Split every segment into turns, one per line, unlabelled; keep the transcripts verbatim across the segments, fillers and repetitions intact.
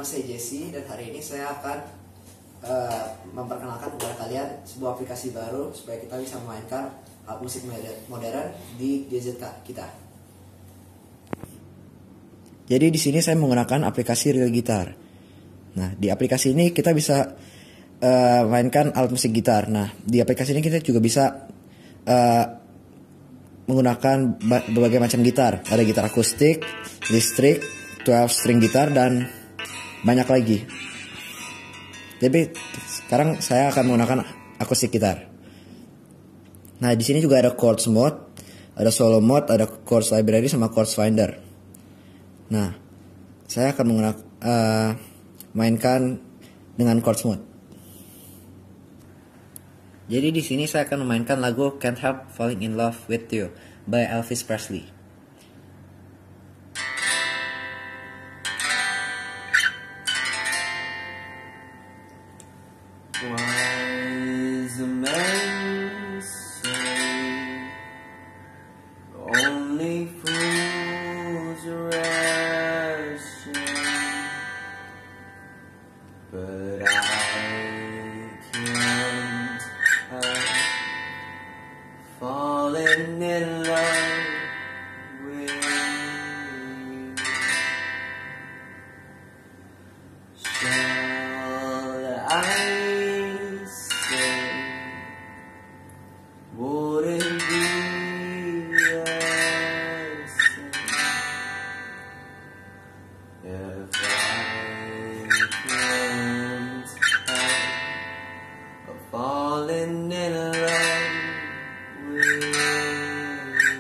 nama saya Jesse dan hari ini saya akan uh, memperkenalkan kepada kalian sebuah aplikasi baru supaya kita bisa memainkan alat musik modern di gadget kita.
Jadi di sini saya menggunakan aplikasi Real Guitar. Nah, di aplikasi ini kita bisa uh, mainkan alat musik gitar. Nah, di aplikasi ini kita juga bisa uh, menggunakan berbagai macam gitar. Ada gitar akustik, listrik, twelve string gitar, dan banyak lagi. Tapi sekarang saya akan menggunakan akustik gitar. Nah, di sini juga ada chords mode, ada solo mode, ada chords library sama chords finder. Nah, saya akan menggunakan uh, mainkan dengan chords mode. Jadi di sini saya akan memainkan lagu Can't Help Falling in Love with You by Elvis Presley.
Wise men say only fools rush in, but I can't help falling in love with you. Shall I would it be the same if I can't help falling in love with you?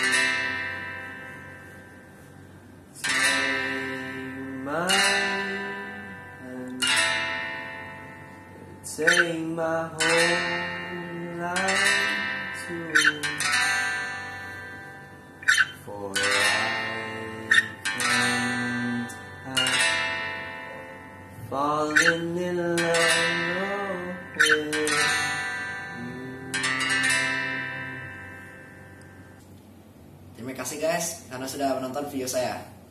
Take my hand, take my whole life. For I can't help falling in love with you.
Terima kasih guys karena sudah menonton video saya.